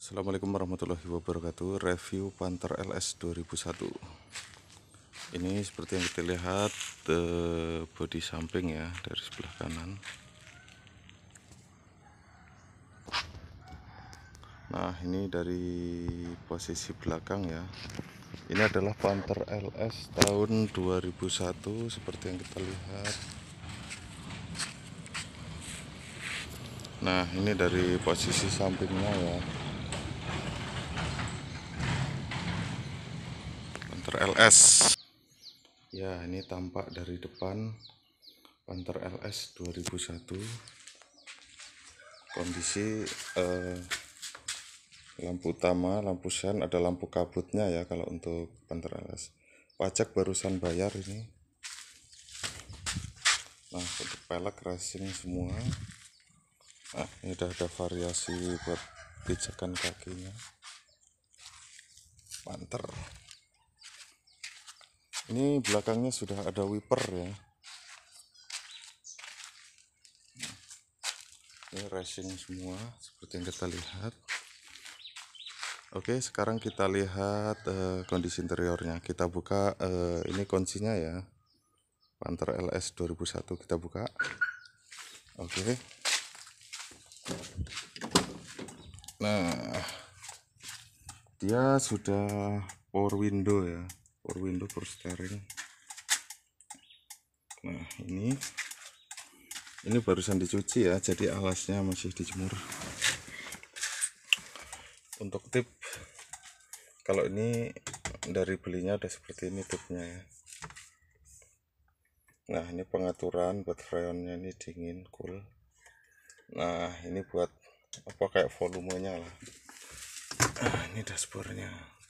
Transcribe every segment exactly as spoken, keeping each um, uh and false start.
Assalamualaikum warahmatullahi wabarakatuh. Review Panther L S dua ribu satu. Ini seperti yang kita lihat, eh, bodi samping ya dari sebelah kanan. Nah, ini dari posisi belakang ya. Ini adalah Panther L S tahun dua ribu satu seperti yang kita lihat. Nah, ini dari posisi sampingnya ya. Panther L S. Ya, ini tampak dari depan Panther L S dua ribu satu. Kondisi eh, lampu utama, lampu sen, ada lampu kabutnya ya kalau untuk Panther L S. Pajak barusan bayar ini. Nah, untuk pelek racing semua. Nah, ini udah ada variasi buat pijakan kakinya Panther. Ini belakangnya sudah ada wiper ya. Ini racing semua seperti yang kita lihat. Oke, sekarang kita lihat uh, kondisi interiornya. Kita buka, uh, ini kuncinya ya, Panther L S dua ribu satu. Kita buka. Oke. Nah, dia sudah power window ya, power window, power steering. Nah, ini ini barusan dicuci ya, jadi alasnya masih dijemur. Untuk tip, kalau ini dari belinya udah seperti ini tipnya ya. Nah, ini pengaturan buat freonnya, ini dingin, cool. Nah, ini buat apa, kayak volumenya lah. Nah, ini dashboardnya.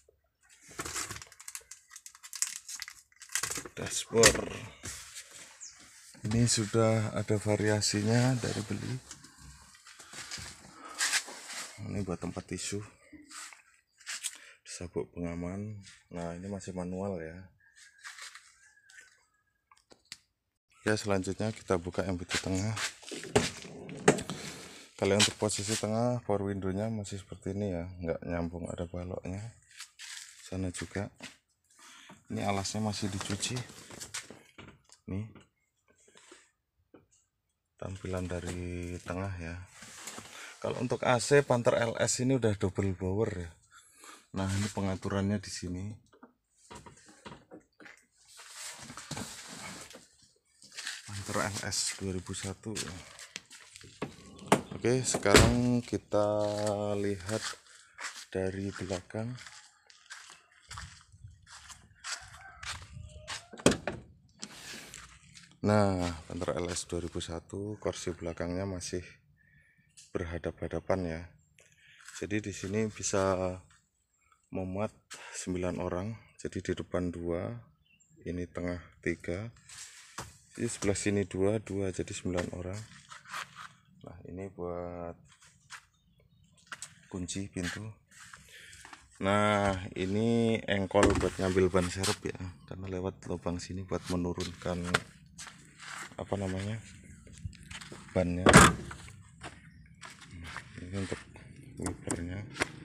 Dashboard ini sudah ada variasinya dari beli. Ini buat tempat tisu, sabuk pengaman. Nah, ini masih manual ya. Ya, selanjutnya kita buka yang pintu tengah. Kalau untuk posisi tengah, power window-nya masih seperti ini ya, nggak nyambung, ada baloknya. Sana juga. Ini alasnya masih dicuci. Nih, tampilan dari tengah ya. Kalau untuk A C Panther L S ini udah double power ya. Nah, ini pengaturannya di sini. Panther L S dua ribu satu. Oke, sekarang kita lihat dari belakang. Nah, Panther L S dua ribu satu, kursi belakangnya masih berhadap-hadapan ya. Jadi di sini bisa memuat sembilan orang. Jadi di depan dua, ini tengah tiga, di sebelah sini dua, dua, jadi sembilan orang. Nah, ini buat kunci pintu. Nah, ini engkol buat ngambil ban serep ya, karena lewat lubang sini buat menurunkan apa namanya, bannya. Ini untuk wipernya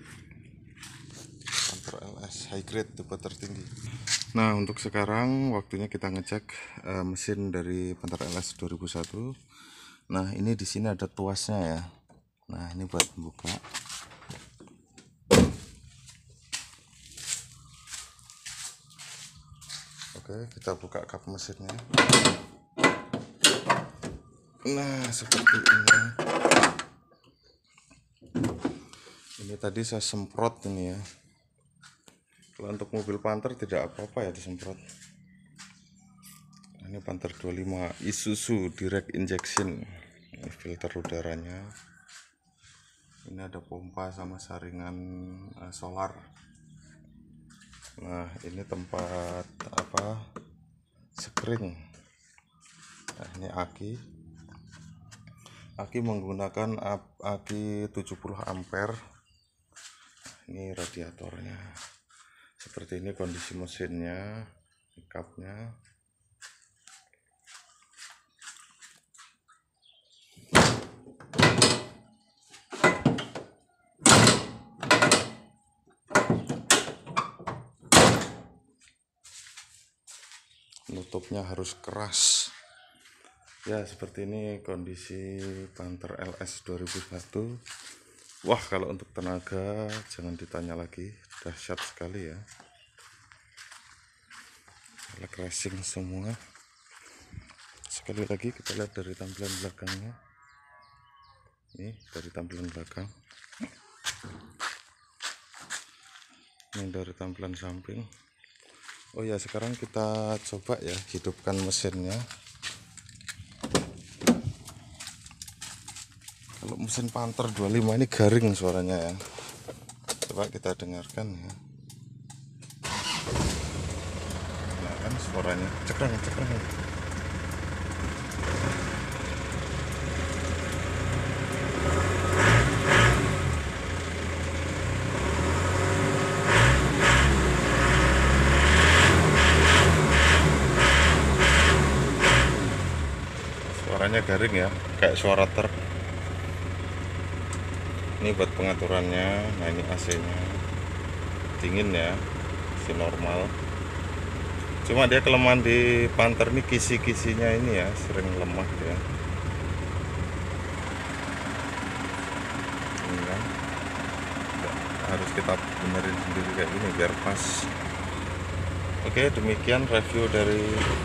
Panther L S high grade, tipe tertinggi. Nah, untuk sekarang waktunya kita ngecek uh, mesin dari Panther L S dua ribu satu. Nah, ini di sini ada tuasnya ya. Nah, ini buat membuka. Oke, kita buka kap mesinnya. Nah, seperti ini. Ini tadi saya semprot ini ya. Kalau untuk mobil Panther tidak apa-apa ya disemprot. Ini Panther dua puluh lima Isuzu direct injection. Ini filter udaranya. Ini ada pompa sama saringan uh, solar. Nah, ini tempat apa, sekring. Nah, ini aki. Aki menggunakan aki tujuh puluh ampere. Ini radiatornya. Seperti ini kondisi mesinnya, kapnya. tutupnya harus keras ya. Seperti ini kondisi Panther L S dua ribu satu. Wah, kalau untuk tenaga jangan ditanya lagi, dahsyat sekali ya. Elek racing semua. Sekali lagi kita lihat dari tampilan belakangnya. Ini dari tampilan belakang, ini dari tampilan samping. Oh ya, sekarang kita coba ya hidupkan mesinnya. Kalau mesin Panther dua puluh lima ini garing suaranya ya. Coba kita dengarkan ya. Nah kan suaranya cekrang cekrang. Suaranya garing ya, kayak suara truk. Ini buat pengaturannya. Nah ini A C-nya dingin ya, masih normal. Cuma dia kelemahan di Panther ini kisi-kisinya ini ya sering lemah ya. Ini kan harus kita benerin sendiri kayak gini biar pas. Oke, demikian review dari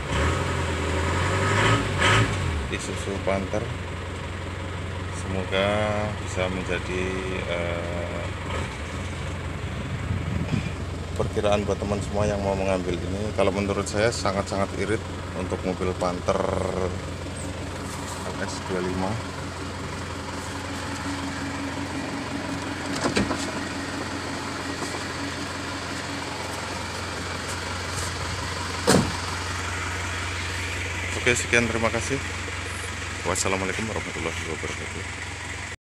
Isuzu Panther. Semoga bisa menjadi uh, perkiraan buat teman semua yang mau mengambil ini. Kalau menurut saya sangat-sangat irit untuk mobil Panther L S dua puluh lima. Oke, sekian, terima kasih. Wassalamualaikum warahmatullahi wabarakatuh.